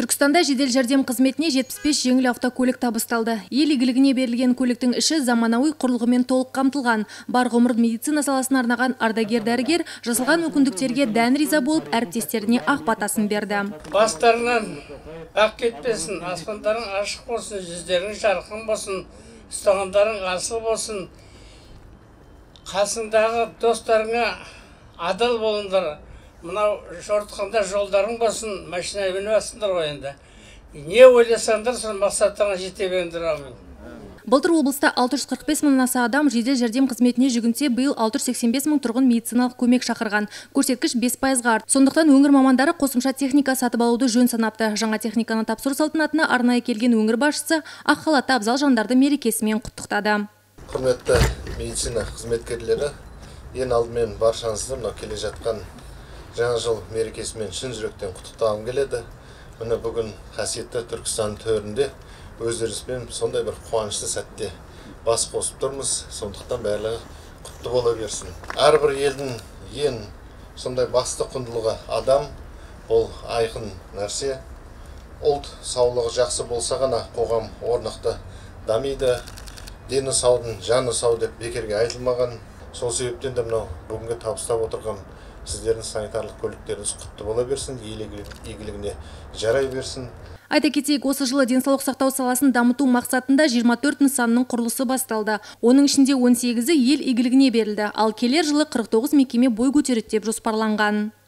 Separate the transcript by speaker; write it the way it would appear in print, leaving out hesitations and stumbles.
Speaker 1: Түркістанда жедел жәрдем қызметіне 75 жеңіл автокөлік табысталды. Ел игілігіне берілген көліктің іші заманауи құрылғымен толық қамтылған. Бар ғұмыр медицина саласына арнаған ардагер дәрігер жасалған мүмкіндіктерге дән риза болып әріптестеріне ақ батасын берді.
Speaker 2: Бастарынан ақ кетпесін, аспандарың ашық болсын, жүздерің жарқын болсын, ұстағандарың асыл болсын, қасыңдағы достарыңа адал болыңдар. Мынау жортқанда жолдарың болсын, машина мінесіңдер ғой енді. Не ойласаңдар, сол мақсаттарыңа жете беріңдер, амин.
Speaker 1: Былтыр облыста 645 мыңнан аса адам жедел жәрдем қызметіне жүгінсе, биыл 685 мың тұрғын медициналық көмек шақырған. Көрсеткіш 5%-ға артты. Сондықтан өңір мамандары қосымша техника сатып алуды жөн санапты. Жаңа техниканы тапсыру салтанатына арнайы келген өңір басшысы ақ халатты абзал жандарды мерекесімен құттықтады.
Speaker 3: Құрметті медицина қызметкерлері, ең алдымен баршаңызды мынау келе жатқан жаңа жыл мерекесімен шын жүректен құттықтағым келеді. Міне бүгін қасиетті Түркістан төрінде өздеріңізбен сондай бір қуанышты сәтте бас қосып тұрмыз. Сондықтан барлығы құтты бола берсін. Әрбір елдің ең сондай басты құндылығы адам, бұл айқын нәрсе. Ұлт саулығы жақсы болса ғана қоғам орнықты дамиды. Дені саудың жаны сау деп бекерге айтылмаған. Сол себептен де мынау бүгінгі табыстап отырған сіздердің санитарлық көліктеріңіз құтты бола берсін, ел игілігіне жарай берсін.
Speaker 1: Айта кетейік, осы жылы денсаулық сақтау саласын дамыту мақсатында 24 нысанның құрылысы басталды. Оның ішінде 18-і ел игілігіне берілді, ал келер жылы 49 мекеме бой көтереді деп жоспарланған.